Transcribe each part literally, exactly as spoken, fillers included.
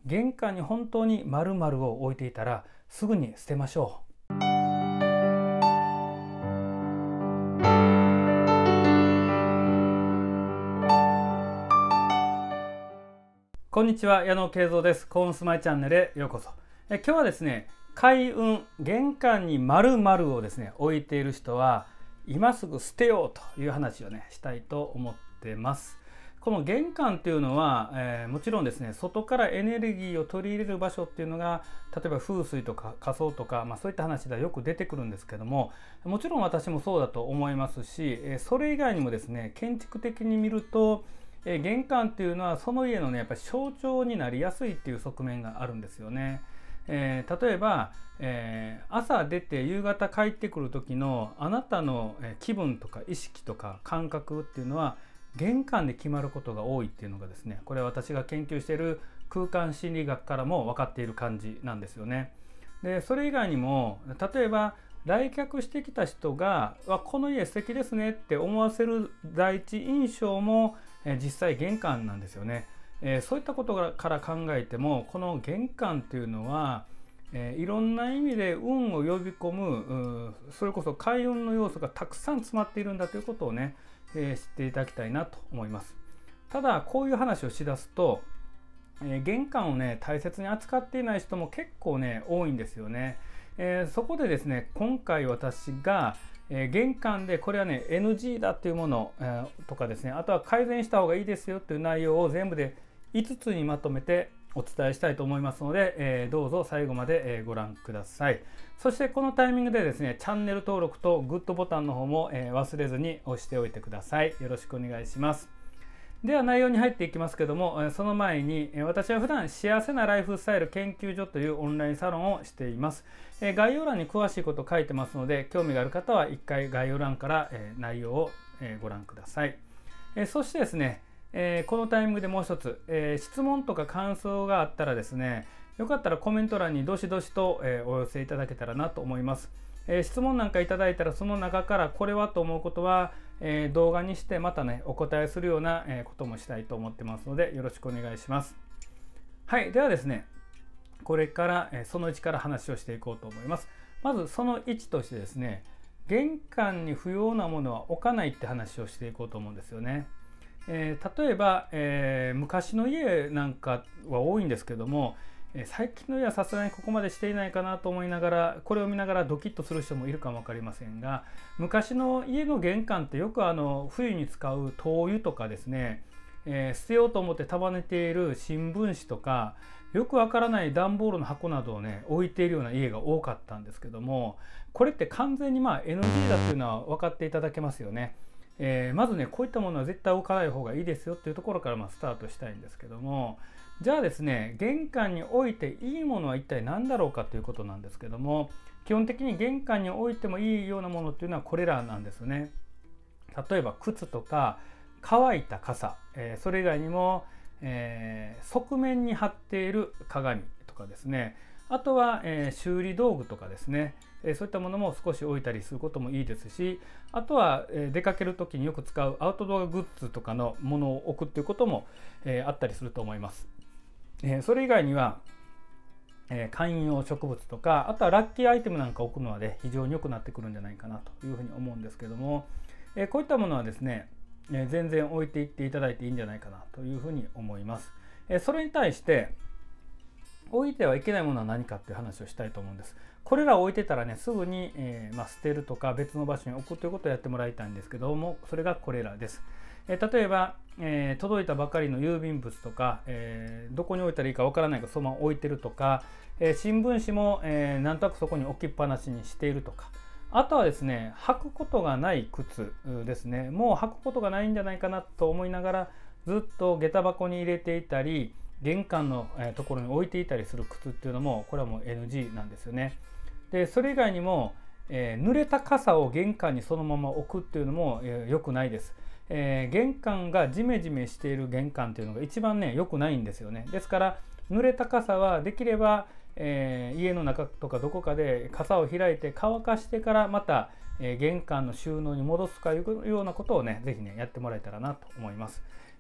玄関に本当に〇〇を置いていたらすぐに捨てましょう。こんにちは、矢野慶三です。コーンスマイチャンネルへようこそ。え今日はですね、開運、玄関に〇〇をですね置いている人は今すぐ捨てようという話をねしたいと思ってます。この玄関っていうのは、えー、もちろんですね、外からエネルギーを取り入れる場所っていうのが、例えば風水とか仮想とか、まあ、そういった話ではよく出てくるんですけども、もちろん私もそうだと思いますし、えー、それ以外にもですね、建築的に見ると、えー、玄関っていうのはその家のねやっぱり象徴になりやすいっていう側面があるんですよね。えー、例えば、えー、朝出て夕方帰ってくる時のあなたの気分とか意識とか感覚っていうのは玄関で決まることが多いっていうのがですね、これは私が研究している空間心理学からも分かっている感じなんですよね。でそれ以外にも、例えば来客してきた人が「この家素敵ですね」って思わせる第一印象も、えー、実際玄関なんですよね。えー、そういったことから考えても、この玄関っていうのは、えー、いろんな意味で運を呼び込む、それこそ開運の要素がたくさん詰まっているんだということをね、えー、知っていただきたいなと思います。ただこういう話をしだすと、えー、玄関をね大切に扱っていない人も結構ね多いんですよね。えー、そこでですね、今回私がえー、玄関でこれはね エヌジー だっていうもの、えー、とかですね、あとは改善した方がいいですよっていう内容を全部でいつつにまとめてお伝えしたいと思いますので、えー、どうぞ最後まで、えー、ご覧ください。そしてこのタイミングでですね、チャンネル登録とグッドボタンの方も、えー、忘れずに押しておいてください。よろしくお願いします。では内容に入っていきますけども、その前に私は普段幸せなライフスタイル研究所というオンラインサロンをしています。概要欄に詳しいこと書いてますので、興味がある方は一回概要欄から内容をご覧ください。そしてですね、このタイミングでもう一つ、質問とか感想があったらですね、よかったらコメント欄にどしどしとお寄せいただけたらなと思います。えー、質問なんかいただいたら、その中からこれはと思うことは、えー、動画にしてまたねお答えするような、えー、こともしたいと思ってますので、よろしくお願いします。はい、ではですね、これから、えー、そのいちから話をしていこうと思います。まずそのいちとしてですね、玄関に不要なものは置かないって話をしていこうと思うんですよね。えー、例えば、えー、昔の家なんかは多いんですけども、最近の家はさすがにここまでしていないかなと思いながら、これを見ながらドキッとする人もいるかも分かりませんが、昔の家の玄関ってよくあの冬に使う灯油とかですね、えー、捨てようと思って束ねている新聞紙とか、よくわからない段ボールの箱などをね置いているような家が多かったんですけども、これって完全にまあ エヌジー だっていうのは分かっていただけますよね。えー、まずね、こういったものは絶対置かない方がいいですよっていうところからまあスタートしたいんですけども、じゃあですね、玄関に置いていいものは一体何だろうかということなんですけども、基本的に玄関に置いてもいいようなものっていうのはこれらなんですね。例えば靴とか乾いた傘、えー、それ以外にも、えー、側面に貼っている鏡とかですね、あとは、えー、修理道具とかですね、えー、そういったものも少し置いたりすることもいいですし、あとは、えー、出かける時によく使うアウトドアグッズとかのものを置くっていうことも、えー、あったりすると思います。えー、それ以外には、えー、観葉植物とか、あとはラッキーアイテムなんか置くのはね非常に良くなってくるんじゃないかなというふうに思うんですけども、えー、こういったものはですね、えー、全然置いていっていただいていいんじゃないかなというふうに思います。えー、それに対して置いてはいけないものは何かっていう話をしたいと思うんです。これらを置いてたらねすぐに、えーまあ、捨てるとか別の場所に置くということをやってもらいたいんですけども、それがこれらです。えー、例えば、えー、届いたばかりの郵便物とか、えー、どこに置いたらいいかわからないからそのまま置いてるとか、えー、新聞紙も、えー、なんとなくそこに置きっぱなしにしているとか、あとはですね、履くことがない靴ですね、もう履くことがないんじゃないかなと思いながらずっと下駄箱に入れていたり、玄関のところに置いていたりする靴っていうのもこれはもう エヌジー なんですよね。でそれ以外にも、えー、濡れた傘を玄関にそのまま置くっていうのも、えー、良くないです。えー、玄関がジメジメしている玄関っていうのが一番ね良くないんですよね。ですから濡れた傘はできれば、えー、家の中とかどこかで傘を開いて乾かしてからまた、えー、玄関の収納に戻すかいうようなことをねぜひねやってもらえたらなと思います。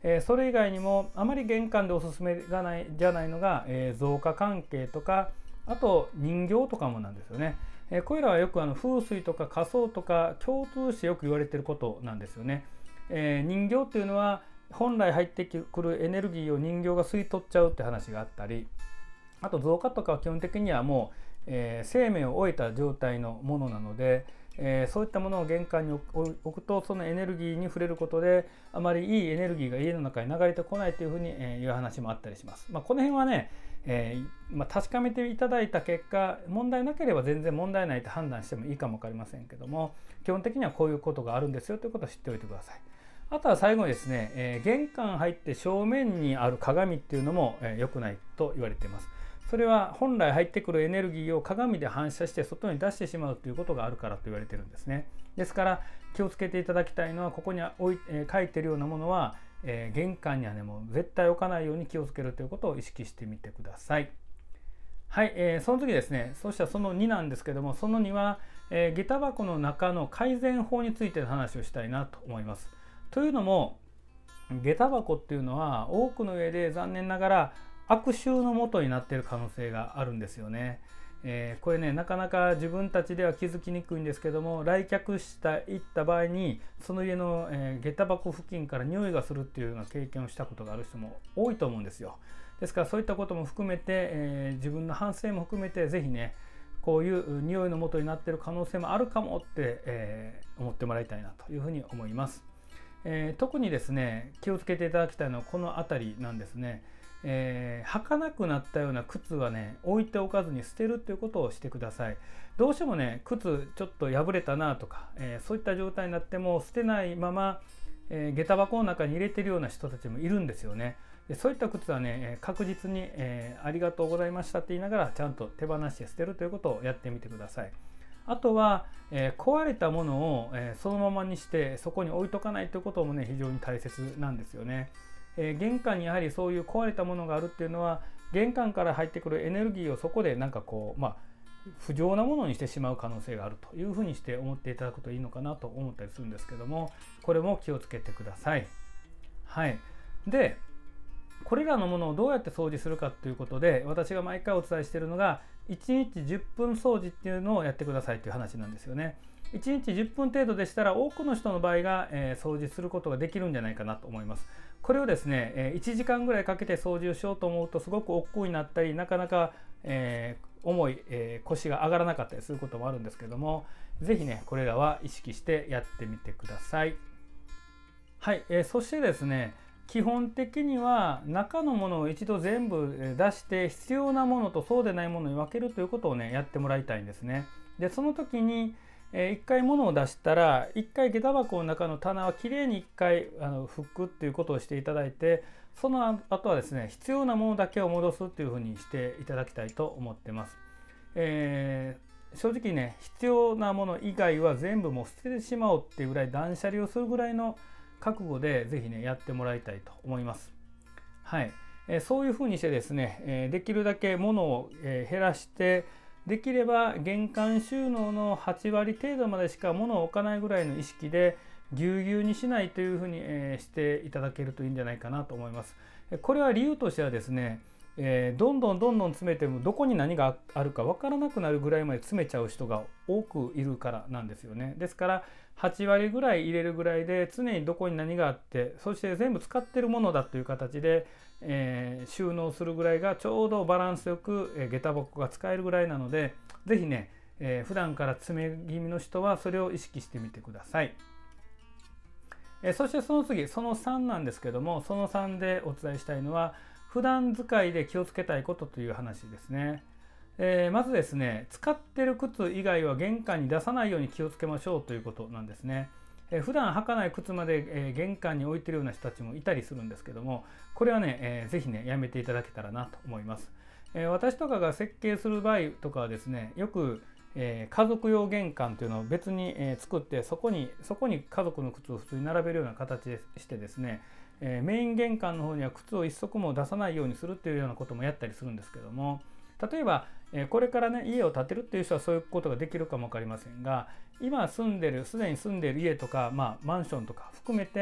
えー、それ以外にもあまり玄関でおすすめがないじゃないのが、えー、造花関係とか、あと人形とかもなんですよね。えー、これらはよくあの風水とか仮想とか共通してよく言われていることなんですよね。えー、人形っていうのは本来入ってくるエネルギーを人形が吸い取っちゃうって話があったり、あと造花とかは基本的にはもう、えー、生命を終えた状態のものなので、えー、そういったものを玄関に置くとそのエネルギーに触れることであまりいいエネルギーが家の中に流れてこないというふうに、えー、いう話もあったりします。まあ、この辺はね、えーまあ、確かめていただいた結果問題なければ全然問題ないと判断してもいいかも分かりませんけども、基本的にはこういうことがあるんですよということを知っておいてください。あとは最後にですね、えー、玄関入って正面にある鏡っていうのも、えー、良くないと言われています。それは本来入ってくるエネルギーを鏡で反射して外に出してしまうということがあるからと言われているんですね。ですから気をつけていただきたいのは、ここに置い、えー、書いているようなものは、えー、玄関にはねもう絶対置かないように気をつけるということを意識してみてください。はい、えー、その次ですね、そしたらそのになんですけども、そのには、えー、下駄箱の中の改善法についての話をしたいなと思います。というのも下駄箱っていうのは多くの上で残念ながら悪臭の元になっている可能性があるんですよね。えー、これねなかなか自分たちでは気づきにくいんですけども、来客した行った場合にその家の、えー、下駄箱付近から匂いがするっていうような経験をしたことがある人も多いと思うんですよ。ですからそういったことも含めて、えー、自分の反省も含めてぜひねこういう匂いの元になっている可能性もあるかもって、えー、思ってもらいたいなというふうに思います。えー、特にですね気をつけていただきたいのはこの辺りなんですね。えー、履かなくなったような靴はね置いておかずに捨てるということをしてください。どうしてもね靴ちょっと破れたなとか、えー、そういった状態になっても捨てないまま、えー、下駄箱の中に入れてるような人たちもいるんですよね。でそういった靴はね確実に、えー、ありがとうございましたって言いながらちゃんと手放して捨てるということをやってみてください。あとは、えー、壊れたものを、えー、そのままにしてそこに置いとかないということもね非常に大切なんですよね。えー、玄関にやはりそういう壊れたものがあるっていうのは玄関から入ってくるエネルギーをそこでなんかこうまあ不浄なものにしてしまう可能性があるというふうにして思っていただくといいのかなと思ったりするんですけども、これも気をつけてください。はい。でこれらのものをどうやって掃除するかということで、私が毎回お伝えしているのがいちにちじゅっぷん掃除っていうのをやってくださいという話なんですよね。いちにちじゅっぷん程度でしたら多くの人の場合が、えー、掃除することができるんじゃないかなと思います。これをですね、えー、いちじかんぐらいかけて掃除をしようと思うとすごく億劫になったり、なかなか、えー、重い、えー、腰が上がらなかったりすることもあるんですけども、ぜひねこれらは意識してやってみてください。はい、えー、そしてですね基本的には中のものを一度全部出して必要なものとそうでないものに分けるということをねやってもらいたいんですね。でその時にえー、いっかい物を出したらいっかい下駄箱の中の棚はきれいにいっかいあの拭くっていうことをしていただいて、その後はですね必要なものだけを戻すっていうふうにしていただきたいと思ってます。えー、正直ね必要なもの以外は全部もう捨ててしまおうっていうぐらい断捨離をするぐらいの覚悟でぜひねやってもらいたいと思います。はい、えー、そういうふうにしてですね、えー、できるだけ物を、えー、減らしてできれば玄関収納のはちわり程度までしか物を置かないぐらいの意識でぎゅうぎゅうにしないというふうに、えー、していただけるといいんじゃないかなと思います。これは理由としてはですね、えー、どんどんどんどん詰めてもどこに何があるか分からなくなるぐらいまで詰めちゃう人が多くいるからなんですよね。ですからはちわりぐらい入れるぐらいで常にどこに何があって、そして全部使ってるものだという形で、えー、収納するぐらいがちょうどバランスよく、えー、下駄箱が使えるぐらいなので、ぜひね、えー、普段から詰め気味の人はそれを意識してみてください。えー、そしてその次そのさんなんですけども、そのさんでお伝えしたいのは普段使いで気をつけたいことという話ですね。えー、まずですね使ってる靴以外は玄関に出さないように気をつけましょうということなんですね。えー、普段履かない靴まで、えー、玄関に置いてるような人たちもいたりするんですけども、これはね、えー、ぜひねやめていただけたらなと思います。えー、私とかが設計する場合とかはですねよく、えー、家族用玄関というのを別に、えー、作ってそこにそこに家族の靴を普通に並べるような形でしてですね、えー、メイン玄関の方には靴を一足も出さないようにするっていうようなこともやったりするんですけども、例えばこれからね家を建てるっていう人はそういうことができるかも分かりませんが、今住んでるすでに住んでいる家とか、まあ、マンションとか含めて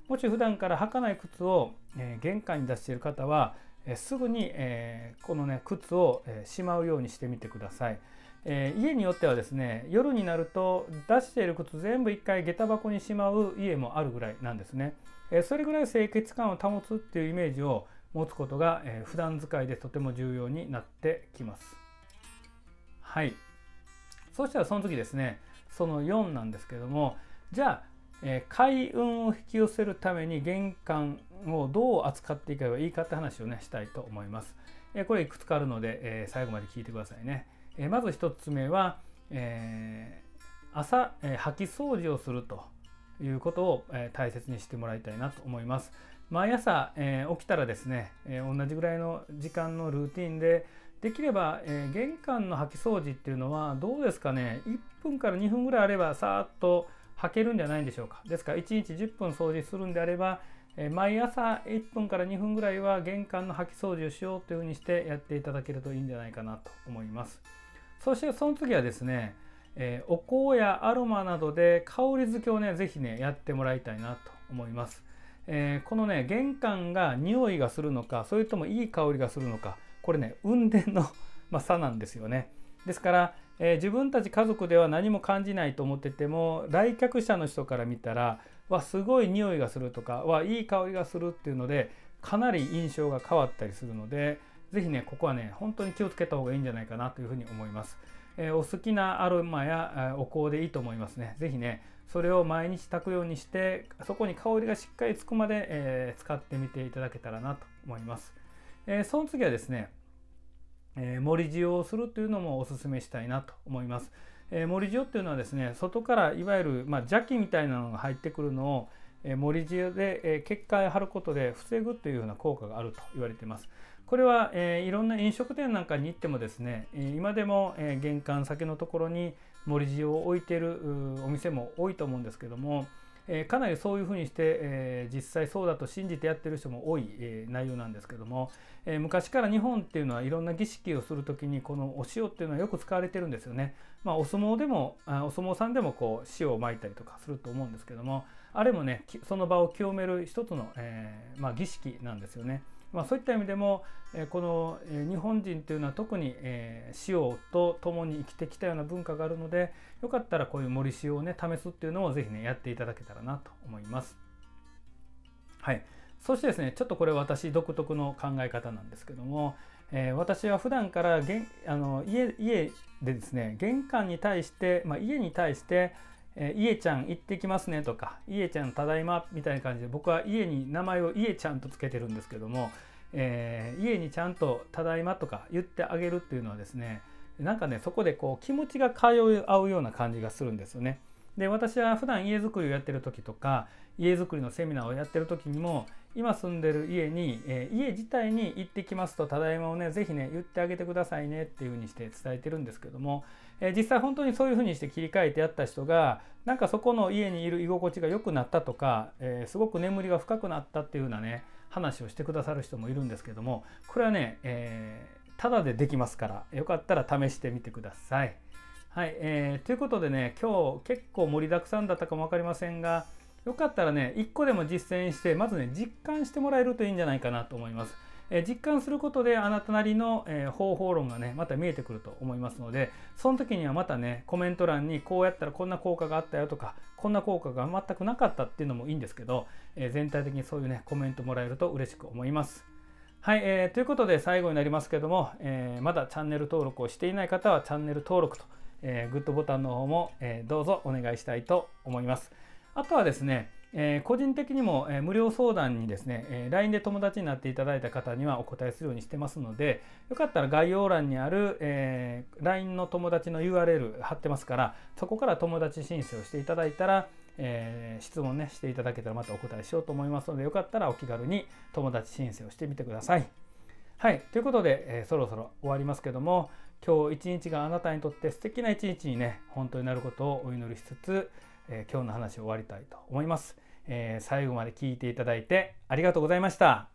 もし普段から履かない靴を、えー、玄関に出している方は、えー、すぐに、えー、このね靴を、えー、しまうようにしてみてください。えー、家によってはですね、夜になると出している靴全部一回下駄箱にしまう家もあるぐらいなんですね。えー、それぐらい清潔感を保つっていうイメージを持つことが、えー、普段使いでとても重要になってきます。はい。そしたらその次ですね、そのよんなんですけども、じゃあ、えー、開運を引き寄せるために玄関をどう扱っていけばいいかって話をねしたいと思います。えー、これいくつかあるので、えー、最後まで聞いてくださいね。えー、まずひとつめは、えー、朝、えー、掃き掃除をするということを、えー、大切にしてもらいたいなと思います。毎朝、えー、起きたらですね、えー、同じぐらいの時間のルーティンでできれば、えー、玄関の掃き掃除っていうのはどうですかね、いっぷんからにふんぐらいあればさーっと履けるんじゃないんでしょうか。ですからいちにちじゅっぷん掃除するんであれば、えー、毎朝いっぷんからにふんぐらいは玄関の掃き掃除をしようというふうにしてやっていただけるといいんじゃないかなと思います。そしてその次はですね、えー、お香やアロマなどで香り付けをね、ぜひねやってもらいたいなと思います。えー、このね玄関が匂いがするのか、それともいい香りがするのか、これね運転のまあ差なんですよね。ですから、えー、自分たち家族では何も感じないと思ってても、来客者の人から見たらわすごい匂いがするとかはいい香りがするっていうので、かなり印象が変わったりするので、ぜひねここはね本当に気をつけた方がいいんじゃないかなというふうに思います。えー、お好きなアロマやお香でいいと思いますね。ぜひねそれを毎日炊くようにして、そこに香りがしっかりつくまで、えー、使ってみていただけたらなと思います。えー、その次はですね、えー、盛り塩をするというのもおすすめしたいなと思います。えー、盛り塩っていうのはですね、外からいわゆる、まあ、邪気みたいなのが入ってくるのを、えー、盛り塩で、えー、結界を張ることで防ぐというような効果があると言われています。これは、えー、いろんな飲食店なんかに行ってもですね、今でも、えー、玄関先のところに盛り塩を置いているお店も多いと思うんですけども、えー、かなりそういうふうにして、えー、実際そうだと信じてやってる人も多い、えー、内容なんですけども、えー、昔から日本っていうのはいろんな儀式をする時にこのお塩っていうのはよく使われてるんですよね。まあ、お相撲でもあお相撲さんでもこう塩を撒いたりとかすると思うんですけども、あれもねその場を清める一つの、えーまあ、儀式なんですよね。まあ、そういった意味でも、えー、この、えー、日本人というのは特に、えー、塩と共に生きてきたような文化があるので、よかったらこういう盛り塩をね試すっていうのをぜひねやっていただけたらなと思います。はい。そしてですね、ちょっとこれ私独特の考え方なんですけども、えー、私は普段からげあの 家, 家でですね、玄関に対して、まあ、家に対してえー、家ちゃん行ってきますねとか、家ちゃんただいまみたいな感じで、僕は家に名前を家ちゃんとつけてるんですけども、えー、家にちゃんとただいまとか言ってあげるっていうのはですね、なんかねそこでこう気持ちが通い合うような感じがするんですよね。で、私は普段家づくりをやってる時とか、家づくりのセミナーをやってる時にも、今住んでる家に、えー、家自体に行ってきますとただいまをねぜひね言ってあげてくださいねっていう風にして伝えてるんですけども、えー、実際本当にそういう風にして切り替えてやった人がなんかそこの家にいる居心地が良くなったとか、えー、すごく眠りが深くなったっていうようなね話をしてくださる人もいるんですけども、これはね、えー、ただでできますからよかったら試してみてください。はい、えー、ということでね、今日結構盛りだくさんだったかも分かりませんが、よかったらねいっこでも実践してまずね実感してもらえるといいんじゃないかなと思います。えー、実感することであなたなりの、えー、方法論がねまた見えてくると思いますので、その時にはまたねコメント欄にこうやったらこんな効果があったよとか、こんな効果が全くなかったっていうのもいいんですけど、えー、全体的にそういうねコメントもらえると嬉しく思います。はい、えー、ということで最後になりますけども、えー、まだチャンネル登録をしていない方はチャンネル登録と、えー、グッドボタンの方も、えー、どうぞお願いしたいと思います。あとはですね、えー、個人的にも、えー、無料相談にですね、えー、ライン で友達になっていただいた方にはお答えするようにしてますので、よかったら概要欄にある、えー、ライン の友達の ユーアールエル 貼ってますから、そこから友達申請をしていただいたら、えー、質問ねしていただけたらまたお答えしようと思いますので、よかったらお気軽に友達申請をしてみてください。はい、ということで、えー、そろそろ終わりますけども、今日一日があなたにとって素敵な一日にね本当になることをお祈りしつつ、えー、今日の話を終わりたいと思います。えー、最後まで聞いていただいてありがとうございました。